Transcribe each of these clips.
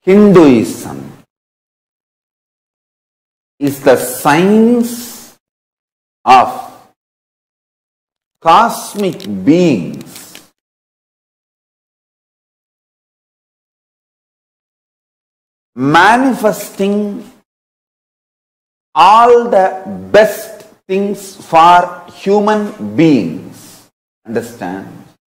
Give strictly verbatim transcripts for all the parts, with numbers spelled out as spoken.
Hinduism is the science of cosmic beings manifesting all the best things for human beings. Understand?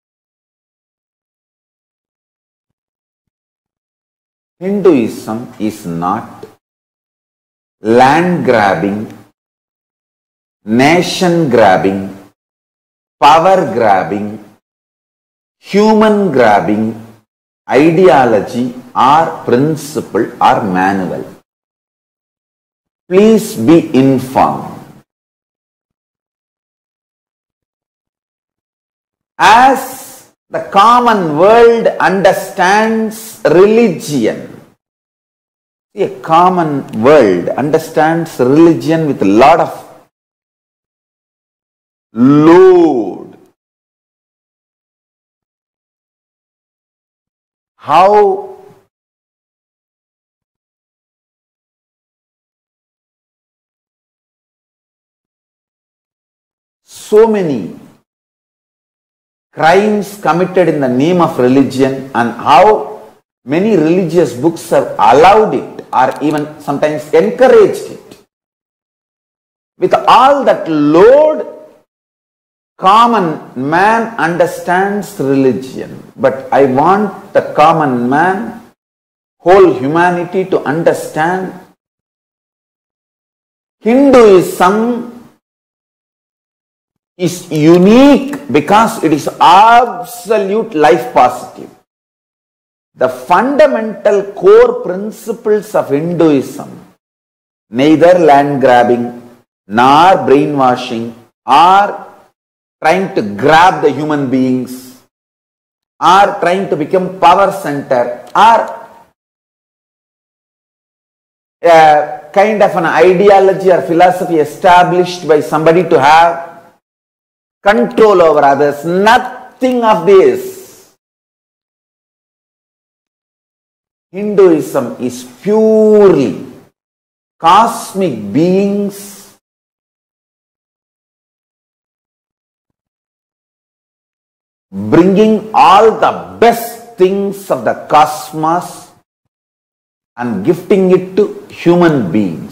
Hinduism is not land grabbing, nation grabbing, power grabbing, human grabbing ideology or principle or manual. Please be informed. As the common world understands religion, a common world understands religion with a lot of load. How so many crimes committed in the name of religion, and how many religious books have allowed it or even sometimes encouraged it. With all that load, common man understands religion. But I want the common man, whole humanity to understand Hinduism is unique because it is absolute life positive. The fundamental core principles of Hinduism, neither land grabbing nor brainwashing or trying to grab the human beings or trying to become power center or a kind of an ideology or philosophy established by somebody to have control over others. Nothing of this. Hinduism is purely cosmic beings bringing all the best things of the cosmos and gifting it to human beings.